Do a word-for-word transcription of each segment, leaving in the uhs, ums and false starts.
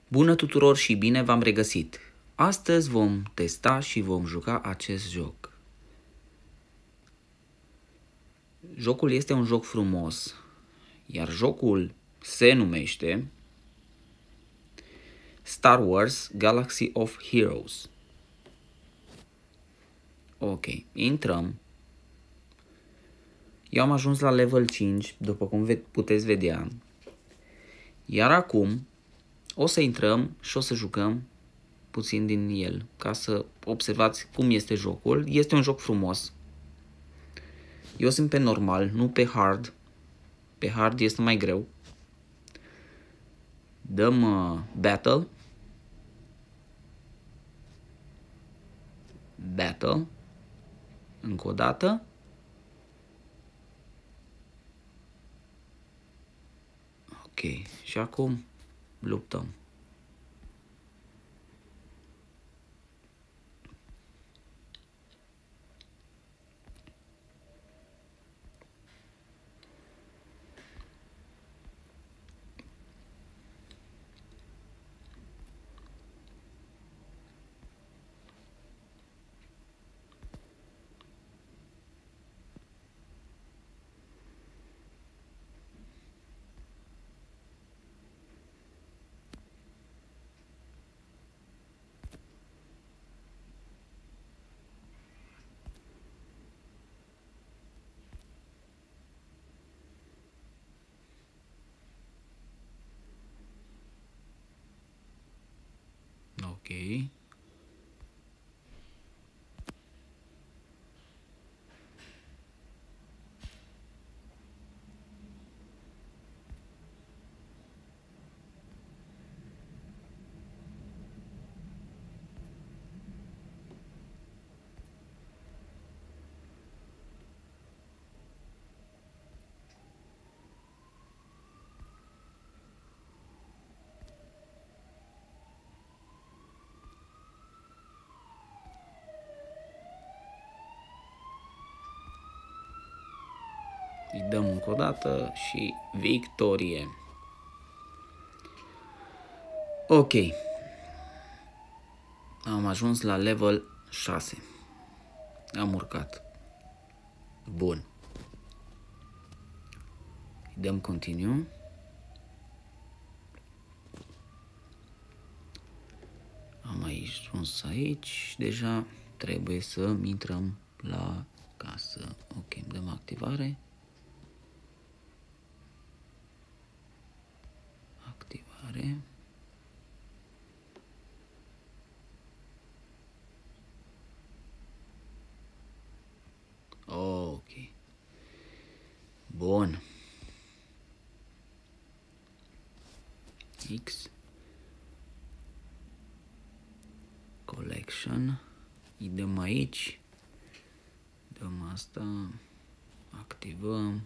Bună tuturor și bine v-am regăsit! Astăzi vom testa și vom juca acest joc. Jocul este un joc frumos, iar jocul se numește Star Wars Galaxy of Heroes. Ok, intrăm. Eu am ajuns la level cinci, după cum puteți vedea. Iar acum o să intrăm și o să jucăm puțin din el, ca să observați cum este jocul. Este un joc frumos. Eu sunt pe normal, nu pe hard. Pe hard este mai greu. Dăm uh, battle. Battle. Încă o dată. Ok. Și acum luptăm. Ok. Îi dăm încă o dată și victorie. Ok. Am ajuns la level șase. Am urcat. Bun. Îi dăm continue. Am aici ajuns aici. Deja trebuie să intrăm la casă. Ok, dăm activare. Activare. Ok. Bun. X. Collection. Îi dăm aici. Dăm asta. Activăm.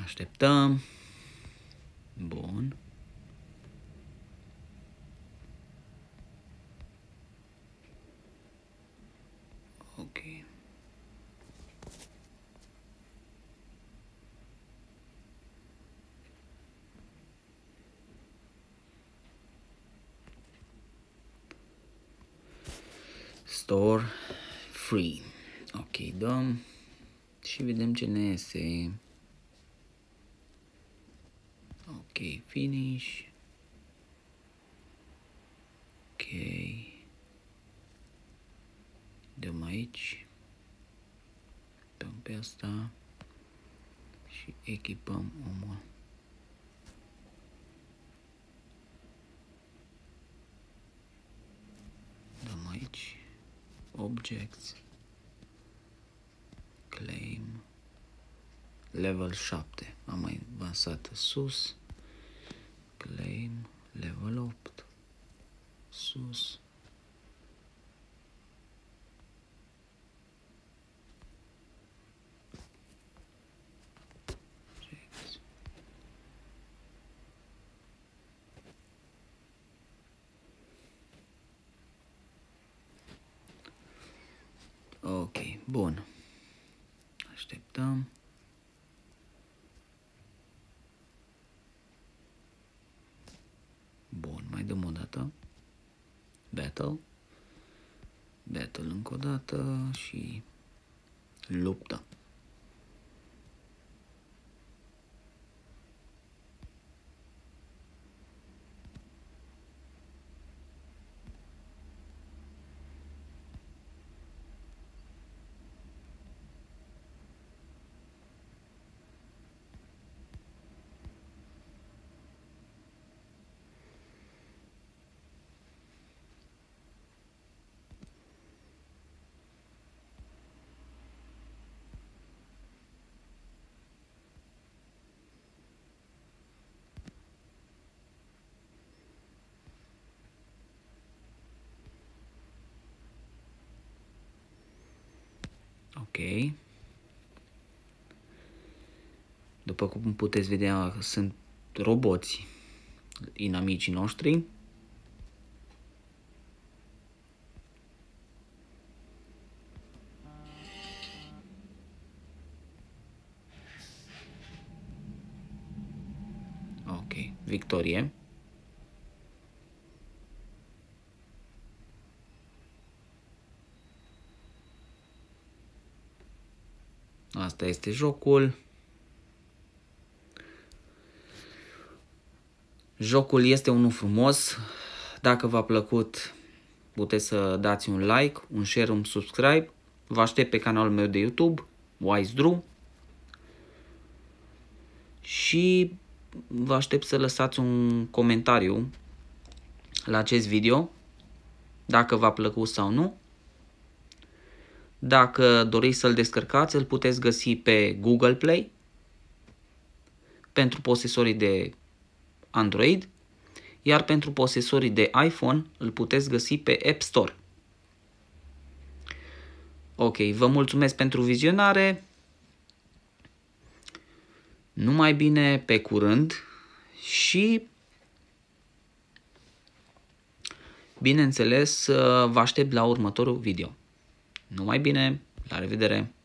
Așteptăm. Bun. Ok. Store free. Ok, dăm și vedem ce ne iese. Ok, finish. Ok. Dăm aici. Dăm pe asta și echipăm omul. Dăm aici. Objects. Claim. Level șapte. Am mai avansat sus. Claim. Level opt. Sus. Ok, bun. Așteptăm. Bun, mai dăm o dată. Battle. Battle încă o dată și luptă. Ok. După cum puteți vedea, sunt roboți inamicii noștri. Ok, victorie. Asta este jocul. Jocul este unul frumos. Dacă v-a plăcut, puteți să dați un like, un share, un subscribe. Vă aștept pe canalul meu de YouTube, WiseDrew. Și vă aștept să lăsați un comentariu la acest video, dacă v-a plăcut sau nu. Dacă doriți să-l descărcați, îl puteți găsi pe Google Play pentru posesorii de Android, iar pentru posesorii de iPhone îl puteți găsi pe App Store. Ok, vă mulțumesc pentru vizionare. Numai bine, pe curând și bineînțeles vă aștept la următorul video. Numai bine, la revedere!